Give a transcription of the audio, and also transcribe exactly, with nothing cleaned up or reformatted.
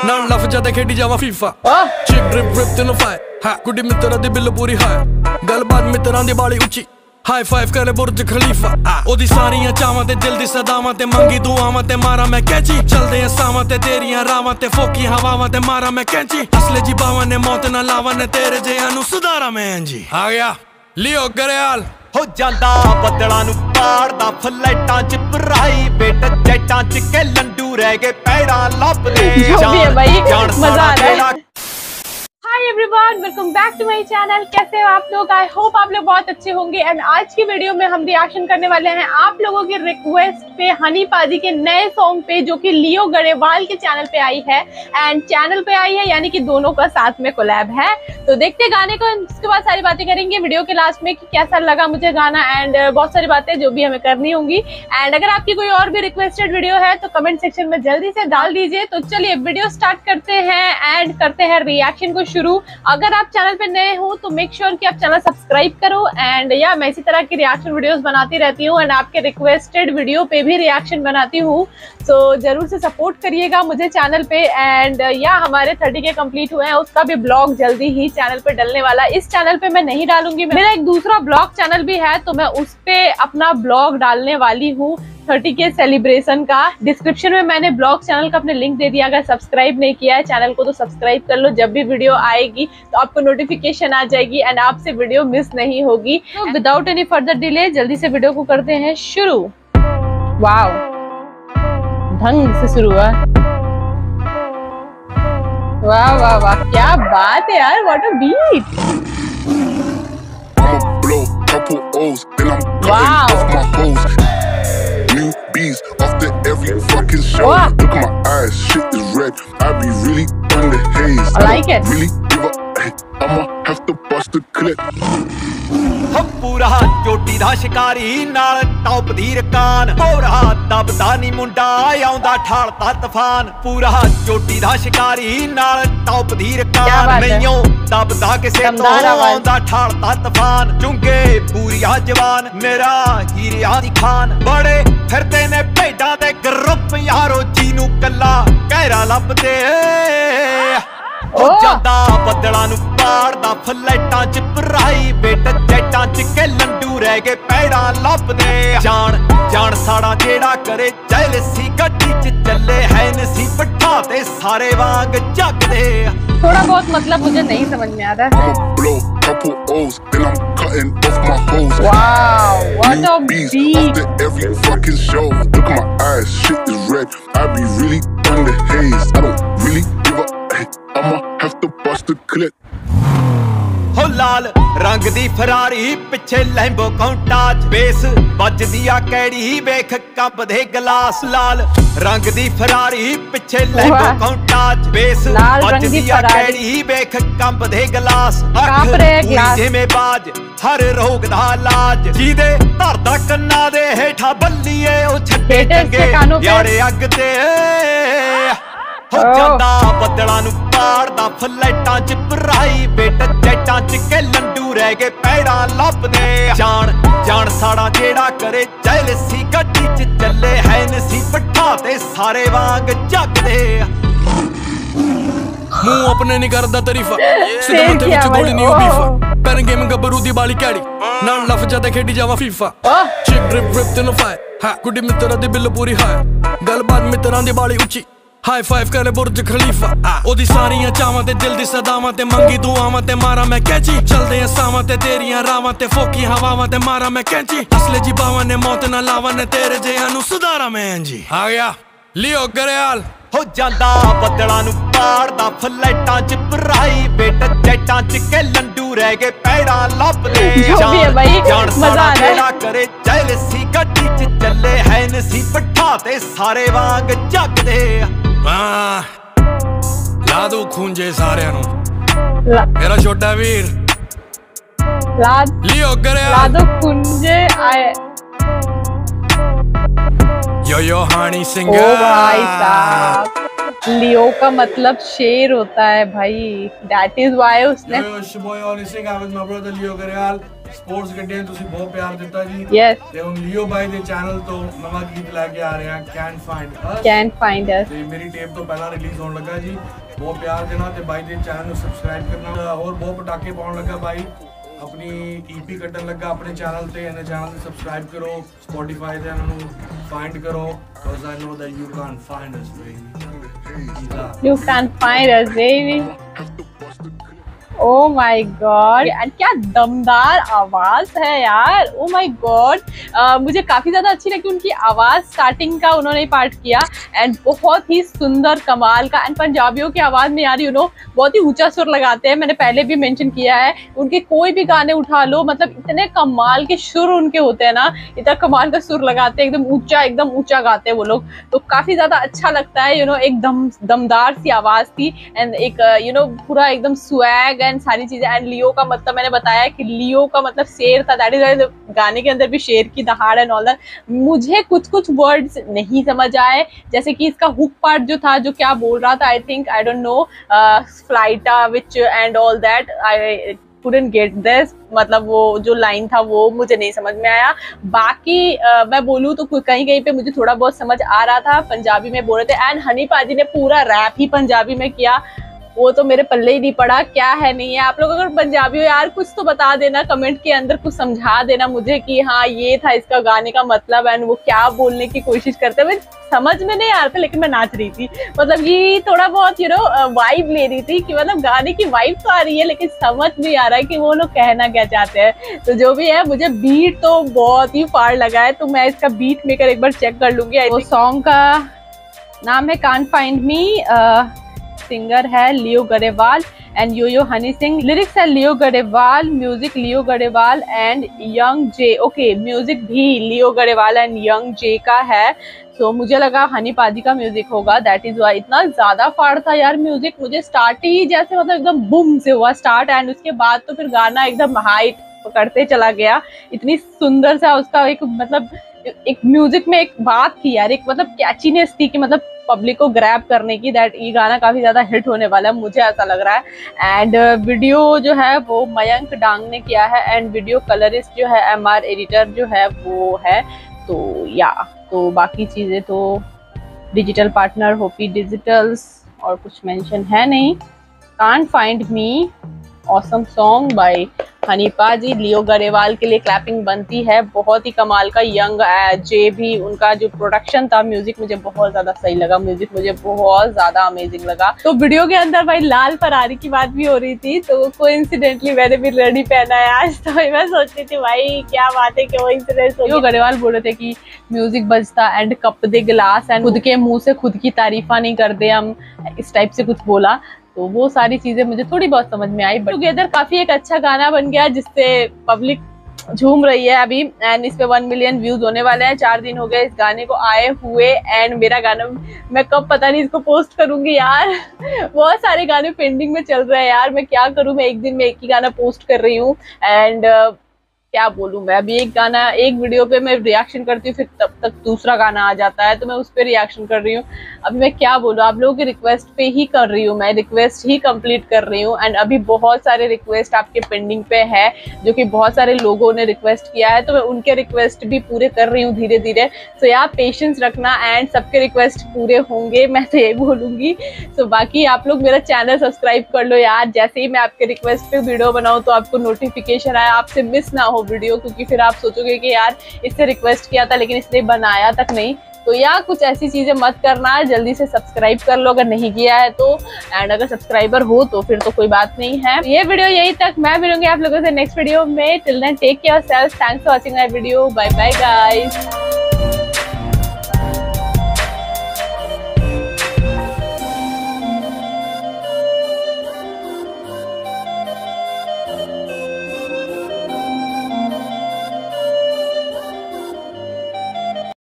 ਨਾਲ ਲਫ਼ਜ਼ਾਂ ਤੇ ਖੇਡੀ ਜਾਵਾਂ ਫੀਫਾ ਚਿਕ ਡ੍ਰਿਪ ਡ੍ਰਿਪ ਤੈਨੂੰ ਫਾਇ ਹਾਂ ਕੁੜੀ ਮਿੱਤਰਾਂ ਦੀ ਬਿੱਲ ਪੂਰੀ ਹਾਇ ਗੱਲਬਾਤ ਮਿੱਤਰਾਂ ਦੀ ਬਾਲੀ ਉੱਚੀ ਹਾਈ ਫਾਈਵ ਕਰੇ ਬੁਰਜ ਖਲੀਫਾ ਉਹਦੀ ਸਾਰੀਆਂ ਚਾਵਾਂ ਤੇ ਦਿਲ ਦੀ ਸਦਾਵਾਂ ਤੇ ਮੰਗੀ ਦੁਆਵਾਂ ਤੇ ਮਾਰਾਂ ਮੈਂ ਕੈਂਚੀ ਚਲਦੇ ਆ ਸਾਵਾਂ ਤੇ ਤੇਰੀਆਂ ਰਾਵਾਂ ਤੇ ਫੋਕੀ ਹਵਾਵਾਂ ਤੇ ਮਾਰਾਂ ਮੈਂ ਕੈਂਚੀ ਅਸਲੇ ਜੀ ਬਾਵਾਂ ਨੇ ਮੌਤ ਨਾ ਲਾਵਾਂ ਨੇ ਤੇਰੇ ਜਿਹਾਂ ਨੂੰ ਸੁਧਾਰਾਂ ਮੈਂ ਇੰਜੀ ਆ ਗਿਆ ਲਿਓ ਗਰੇਵਾਲ ਹੋ ਜਾਂਦਾ ਬੱਦਲਾਂ ਨੂੰ ਪਾੜਦਾ ਫਲੈਟਾਂ ਚ ਭਰਾਈ ਬੇਟ ਜੈਟਾਂ ਚ ਕੇ ਲੰਡੂ ਰਹਿ ਗਏ ਪੈੜਾਂ ਲੱਭਦੇ ਜਾਣ ਜਾਣ ਮਜ਼ਾ ਆ ਰਿਹਾ। Hi everyone, welcome back to my channel. कैसे हो आप लोग? आई होप आप लोग बहुत अच्छे होंगे। एंड आज की वीडियो में हम रिएक्शन करने वाले हैं आप लोगों के रिक्वेस्ट पे हनी पाजी के नए सॉन्ग पे, जो कि लियो गरेवाल के चैनल पे आई है। एंड चैनल पे आई है यानी कि दोनों का साथ में कोलैब है। तो देखते गाने को, उसके बाद सारी बातें करेंगे वीडियो के लास्ट में कि कैसा लगा मुझे गाना एंड बहुत सारी बातें जो भी हमें करनी होंगी। एंड अगर आपकी कोई और भी रिक्वेस्टेड वीडियो है तो कमेंट सेक्शन में जल्दी से डाल दीजिए। तो चलिए वीडियो स्टार्ट करते हैं एंड करते हैं रिएक्शन को शुरू। अगर आप चैनल पे नए हो तो मेक श्योर कि आप चैनल सब्सक्राइब करो। एंड या मैं इसी तरह की रिएक्शन वीडियोस बनाती रहती हूँ एंड आपके रिक्वेस्टेड वीडियो पे भी रिएक्शन बनाती हूँ। तो जरूर से सपोर्ट करिएगा मुझे चैनल पे। एंड या हमारे थर्टी के कंप्लीट हुए हैं, उसका भी ब्लॉग जल्दी ही चैनल पे डलने वाला। इस चैनल पे मैं नहीं डालूंगी, मेरा एक दूसरा ब्लॉग चैनल भी है तो मैं उस पे अपना ब्लॉग डालने वाली हूँ थर्टी के सेलिब्रेशन का। डिस्क्रिप्शन में मैंने ब्लॉग चैनल का अपने लिंक दे दिया। अगर सब्सक्राइब नहीं किया है चैनल को तो सब्सक्राइब कर लो। जब भी वीडियो आएगी तो आपको नोटिफिकेशन आ जाएगी एंड आपसे वीडियो मिस नहीं होगी। तो विदाउट एनी फर्दर डिले जल्दी से वीडियो को करते हैं शुरू। वाओ, ढंग से शुरू हुआ। वाह वाह वाह, क्या बात है यार, what a beat. Wow, new bees after every fucking show. What? Look at my eyes, shit is red. I be really on the haze. I like it. Really give a I'ma have to bust the clip. ਪੂਰਾ ਚੋਟੀ ਦਾ ਸ਼ਿਕਾਰੀ ਨਾਲ top ਦੀ ਰਕਾਨ ਹੋਰਾ ਦਬਦਾ ਨੀ ਮੁੰਡਾ ਆਉਂਦਾ ਠਾਲਦਾ ਤੂਫਾਨ। ਪੂਰਾ ਚੋਟੀ ਦਾ ਸ਼ਿਕਾਰੀ ਨਾਲ ਟੌਪ ਦੀ ਰਕਾਨ ਨਹੀਂਓ ਦਬਦਾ ਕਿਸੇ ਤੋਂ ਆਉਂਦਾ ਠਾਲਦਾ ਤੂਫਾਨ। ਚੁੰਗੇ ਪੂਰੀਆ ਜਵਾਨ ਮੇਰਾ ਹੀਰਿਆਂ ਦੀ ਖਾਨ ਬੜੇ ਫਿਰਦੇ ਨੇ ਭੇਡਾਂ ਦੇ ਗਰੁੱਪ ਯਾਰੋ ਜੀ ਨੂੰ ਕੱਲਾ ਕਹਿਰਾ ਲੱਭਦੇ ਹੋ ਜਾਂਦਾ ਬੱਦਲਾਂ ਨੂੰ ਪਾੜਦਾ ਫਲੈਟਾਂ ਚ ਭਰਾਈ ਬੇਟ ਜੈਟਾਂ ਚ ਕੇ ਲੰਡੂ ਰਹਿ ਗਏ ਪੈੜਾਂ ਲੱਭਦੇ ਜਾਣ ਜਾਣ ਸਾੜਾ ਜਿਹੜਾ ਕਰੇ ਜੈਲਸੀ ਗੱਡੀ ਚ ਚੱਲੇ ਹੈ ਨਸੀ ਪੱਠਾ ਤੇ ਸਾਰੇ ਵਾਂਗ ਝੱਕਦੇ। थोड़ा बहुत मतलब मुझे नहीं समझ में आ रहा है। I'ma blow couple O's, then I'm cutting off my hose. Wow, what a bees beat. after every fucking show. Look at my eyes, shit is red. I be really on the haze. I don't really give a I'ma have to bust the clip. ਹੋ ਲਾਲ ਰੰਗ ਦੀ Ferrari ਪਿੱਛੇ ਲੈਂਬੋ ਕਾਉਂਟਾਜ base ਵੱਜਦੀ ਆ ਕੈੜੀ ਵੇਖ ਕੱਪਦੇ glass. ਲਾਲ ਰੰਗ ਦੀ Ferrari ਪਿੱਛੇ ਲੈਂਬੋ ਕਾਉਂਟਾਜ base ਵੱਜਦੀ ਆ ਕੈੜੀ ਵੇਖ ਕੰਬਦੇ ਗਲਾਸ। ਅੱਖ ਜਿਵੇਂ ਬਾਜ ਹਰ ਰੋਗ ਦਾ ਇਲਾਜ ਜਿਹਦੇ ਧਰਦਾ ਕੰਨਾਂ ਦੇ ਹੇਠਾਂ ਬੱਲੀਏ ਉਹ ਛੱਡੇ ਚੰਗੇ ਯਾਰੇ ਅੱਗ ਤੇ ਹੋ ਜਾਂਦਾ ਬੱਦਲਾਂ ਨੂੰ ਪਾੜਦਾ ਫਲੈਟਾਂ ਚ ਭਰਾਈ ਬੇਟ ਜੈਟਾਂ ਚ ਕੇ ਲੰਡੂ ਰਹਿ ਗਏ ਪੈੜਾਂ ਲੱਭਦੇ ਜਾਣ ਜਾਣ ਸਾੜਾ ਜਿਹੜਾ ਕਰੇ ਜੈਲਸੀ ਗੱਡੀ ਚ ਚੱਲੇ ਹੈ ਨਸੀ ਪੱਠਾ ਤੇ ਸਾਰੇ ਵਾਂਗ ਝੱਕਦੇ। ਮੂੰਹ ਆਪਣੇ ਨਹੀਂ ਕਰਦਾ ਤਾਰੀਫਾ ਸਿੱਧੇ ਮੱਥੇ ਵਿੱਚ ਗੋਲੀ ਨਹੀਂ ਬੀਫਾ ਪੈਨ ਗੇਮ ਗੱਭਰੂ ਦੀ ਬਾਲੀ ਕੈੜੀ ਨਾਲ ਲਫ਼ਜ਼ਾਂ ਤੇ ਖੇਡੀ ਜਾਵਾਂ ਫੀਫਾ ਚਿਕ ਡ੍ਰਿਪ ਡ੍ਰਿਪ ਤੈਨੂੰ ਫਾਇ ਹਾਂ ਕੁੜੀ ਮਿੱਤਰਾਂ ਦੀ ਬਿੱਲ ਪੂਰੀ ਹਾਇ ਗੱਲਬਾਤ ਮਿੱਤਰਾਂ ਦੀ ਬਾਲੀ ਉੱਚੀ ਹਾਈ ਫਾਈਵ ਕਰੇ ਬੁਰਜ ਖਲੀਫਾ ਉਹਦੀ ਸਾਰੀਆਂ ਚਾਵਾਂ ਤੇ ਦਿਲ ਦੀ ਸਦਾਵਾਂ ਤੇ ਮੰਗੀ ਦੁਆਵਾਂ ਤੇ ਮਾਰਾਂ ਮੈਂ ਕੈਂਚੀ ਚਲਦੇ ਆ ਸਾਵਾਂ ਤੇ ਤੇਰੀਆਂ ਰਾਵਾਂ ਤੇ ਫੋਕੀ ਹਵਾਵਾਂ ਤੇ ਮਾਰਾਂ ਮੈਂ ਕੈਂਚੀ ਅਸਲੇ ਜੀ ਬਾਵਾਂ ਨੇ ਮੌਤ ਨਾ ਲਾਵਾਂ ਨੇ ਤੇਰੇ ਜਿਹਾਂ ਨੂੰ ਸੁਧਾਰਾਂ ਮੈਂ ਇੰਜੀ ਆ ਗਿਆ ਲਿਓ ਗਰੇਵਾਲ। ਹੋ ਜਾਂਦਾ ਬੱਦਲਾਂ ਨੂੰ ਪਾੜਦਾ ਫਲੈਟਾਂ ਚ ਭਰਾਈ ਬੇਟ ਜੈਟਾਂ ਚ ਕੇ ਲੰਡੂ ਰਹਿ ਗਏ ਪੈੜਾਂ ਲੱਭਦੇ ਜਾਣ ਜਾਣ ਸਾੜਾ ਜਿਹੜਾ ਕਰੇ ਜੈਲਸੀ ਗੱਡੀ ਚ ਚੱਲੇ ਹੈ ਨਸੀ ਪੱਠਾ ਤੇ ਸਾਰੇ ਵਾਂਗ ਝੱਕਦੇ। ਹਾਂ ਲਾ ਦੋ ਖੂੰਜੇ ਸਾਰਿਆਂ ਨੂੰ ਮੇਰਾ ਛੋਟਾ ਵੀਰ ਲਿਓ ਗਰੇਵਾਲ ਲਾ ਦੋ ਖੂੰਜੇ ਆਏ। यो यो हानी सिंह। ओ भाई साहब, लियो का मतलब शेर होता है भाई। That is why उसने Yo, it's your boy Honey Singh. I'm with my brother Leo Gareal. Sports ਗੱਡੀਆਂ ਤੁਸੀਂ ਬਹੁਤ ਪਿਆਰ ਦਿੱਤਾ ਜੀ। ਯੈਸ, ਤੇ ਹੁਣ ਲਿਓ ਬਾਈ ਦੇ ਚੈਨਲ ਤੋਂ ਨਵਾਂ ਗੀਤ ਲੈ ਕੇ ਆ ਰਹੇ ਹਾਂ, can find us. Can find us ਤੇ ਮੇਰੀ ਟੇਪ ਤੋਂ ਪਹਿਲਾਂ ਰਿਲੀਜ਼ ਹੋਣ ਲੱਗਾ ਜੀ। ਬਹੁਤ ਪਿਆਰ ਦੇਣਾ ਤੇ ਬਾਈ ਦੇ ਚੈਨਲ ਨੂੰ ਸਬਸਕ੍ਰਾਈਬ ਕਰਨਾ। ਹੋਰ ਬਹੁਤ ਪਟਾਕੇ ਪਾਉਣ ਲੱਗਾ ਬਾਈ, ਆਪਣੀ ਈਪੀ ਕੱਢਣ ਲੱਗਾ ਆਪਣੇ ਚੈਨਲ ਤੇ। ਇਹਨਾਂ ਚੈਨਲ ਨੂੰ ਸਬਸਕ੍ਰਾਈਬ ਕਰੋ, ਸਪੋਟੀਫਾਈ ਤੇ ਇਹਨਾਂ ਨੂੰ ਫਾਈਂਡ ਕਰੋ, because I know that you can find us baby. You can find us baby. Oh my God! And क्या दमदार आवाज है यार। Oh my God! uh, मुझे काफी ज्यादा अच्छी लगी उनकी आवाज। स्टार्टिंग का उन्होंने पार्ट किया एंड बहुत ही सुंदर कमाल का। एंड पंजाबियों की आवाज में यार यू नो बहुत ही ऊंचा सुर लगाते हैं। मैंने पहले भी मेंशन किया है, उनके कोई भी गाने उठा लो, मतलब इतने कमाल के सुर उनके होते हैं ना, इतना कमाल का सुर लगाते हैं, एकदम ऊंचा एकदम ऊंचा गाते हैं वो लोग। तो काफी ज्यादा अच्छा लगता है। यू नो एक दम दमदार सी आवाज थी एंड एक यू नो पूरा एकदम स्वैग एंड सारी चीजें। एंड लियो का मतलब मैंने बताया कि लियो का मतलब शेर था, दैट इज गाने के अंदर भी शेर की दहाड़ एंड ऑल दैट। मुझे कुछ कुछ वर्ड्स नहीं समझ आए, जैसे कि इसका हुक पार्ट जो था, जो क्या बोल रहा था, I think I don't know, फ्लाइटा which and all that, I couldn't get this, मतलब वो जो लाइन था वो मुझे नहीं समझ में आया। बाकी आ, मैं बोलूँ तो कहीं कहीं पे मुझे थोड़ा बहुत समझ आ रहा था, पंजाबी में बोल रहे थे। एंड हनी पाजी ने पूरा रैप ही पंजाबी में किया, वो तो मेरे पल्ले ही नहीं पड़ा क्या है नहीं है। आप लोग अगर पंजाबी हो यार कुछ तो बता देना, कमेंट के अंदर कुछ समझा देना मुझे कि हाँ ये था इसका गाने का मतलब एंड वो क्या बोलने की कोशिश करते हैं। समझ में नहीं आ रहा था लेकिन मैं नाच रही थी, मतलब ये थोड़ा बहुत यू नो वाइब ले रही थी कि मतलब गाने की वाइब तो आ रही है लेकिन समझ नहीं आ रहा है कि वो लोग कहना क्या चाहते हैं। तो जो भी है, मुझे बीट तो बहुत ही फाड़ लगा है, तो मैं इसका बीट मेकर एक बार चेक कर लूंगी। वो सॉन्ग का नाम है कांट फाइंड मी, सिंगर है लियो गरेवाल एंड यो यो हनी सिंह। लिरिक्स है Leo Grewal, music Leo Grewal and Young J. Okay, music भी Leo Grewal and Young J का है। तो so, मुझे लगा हनी पाजी का म्यूजिक होगा, दैट इज वाई। इतना ज्यादा फाड़ था यार म्यूजिक, मुझे स्टार्ट ही जैसे मतलब एकदम बूम से हुआ स्टार्ट एंड उसके बाद तो फिर गाना एकदम हाइट पकड़ते चला गया। इतनी सुंदर सा उसका एक मतलब एक म्यूजिक में एक बात थी यार, एक मतलब कैचीनेस थी कि मतलब पब्लिक को ग्रैब करने की, दैट ये गाना काफी ज्यादा हिट होने वाला है, मुझे ऐसा लग रहा है। एंड वीडियो जो है वो मयंक डांग ने किया है एंड वीडियो कलरिस्ट जो है एम आर एडिटर जो है वो है। तो या तो बाकी चीजें तो डिजिटल पार्टनर होपी डिजिटल्स और कुछ मेंशन है नहीं। Can't find me, awesome song by Honey Paaji. Leo Grewal के लिए क्लैपिंग बनती है, बहुत ही कमाल का। यंग जे भी, उनका जो प्रोडक्शन था, म्यूजिक मुझे बहुत ज्यादा सही लगा, म्यूजिक मुझे बहुत ज्यादा अमेजिंग लगा। तो वीडियो के अंदर भाई लाल फरारी की बात भी हो रही थी, तो कोइंसिडेंटली मैंने भी रेडी पहना है आज। तो मैं सोच रही थी भाई क्या बात है कि वो इंसिडेंट। लियो गरेवाल बोल रहे थे कि म्यूजिक बजता एंड कप दे गिलास एंड खुद के मुंह से खुद की तारीफा नहीं कर दे हम, इस टाइप से कुछ बोला। तो वो सारी चीजें मुझे थोड़ी बहुत समझ में आई। बट टुगेदर काफी एक अच्छा गाना बन गया जिससे पब्लिक झूम रही है अभी एंड इस पे वन मिलियन व्यूज होने वाले हैं। चार दिन हो गए इस गाने को आए हुए एंड मेरा गाना मैं कब पता नहीं इसको पोस्ट करूंगी यार। बहुत सारे गाने पेंडिंग में चल रहे हैं यार, मैं क्या करूं। मैं एक दिन में एक ही गाना पोस्ट कर रही हूँ एंड uh, क्या बोलूं मैं। अभी एक गाना एक वीडियो पे मैं रिएक्शन करती हूँ, फिर तब तक दूसरा गाना आ जाता है तो मैं उस पर रिएक्शन कर रही हूँ। अभी मैं क्या बोलूं, आप लोगों की रिक्वेस्ट पे ही कर रही हूँ, मैं रिक्वेस्ट ही कंप्लीट कर रही हूँ। एंड अभी बहुत सारे रिक्वेस्ट आपके पेंडिंग पे है जो कि बहुत सारे लोगों ने रिक्वेस्ट किया है, तो मैं उनके रिक्वेस्ट भी पूरे कर रही हूँ धीरे धीरे। सो यार पेशेंस रखना एंड सबके रिक्वेस्ट पूरे होंगे, मैं तो ये बोलूंगी। सो बाकी आप लोग मेरा चैनल सब्सक्राइब कर लो यार, जैसे ही मैं आपके रिक्वेस्ट पे वीडियो बनाऊँ तो आपको नोटिफिकेशन आए, आपसे मिस ना हो वीडियो, क्योंकि फिर आप सोचोगे कि यार इससे रिक्वेस्ट किया था लेकिन इसने बनाया तक नहीं। तो यार कुछ ऐसी चीजें मत करना, जल्दी से सब्सक्राइब कर लो अगर नहीं किया है तो। एंड अगर सब्सक्राइबर हो तो फिर तो कोई बात नहीं है। ये वीडियो यही तक, मैं मिलूंगी आप लोगों से नेक्स्ट वीडियो में। Till then take care yourself, thanks for watching my video, bye bye guys.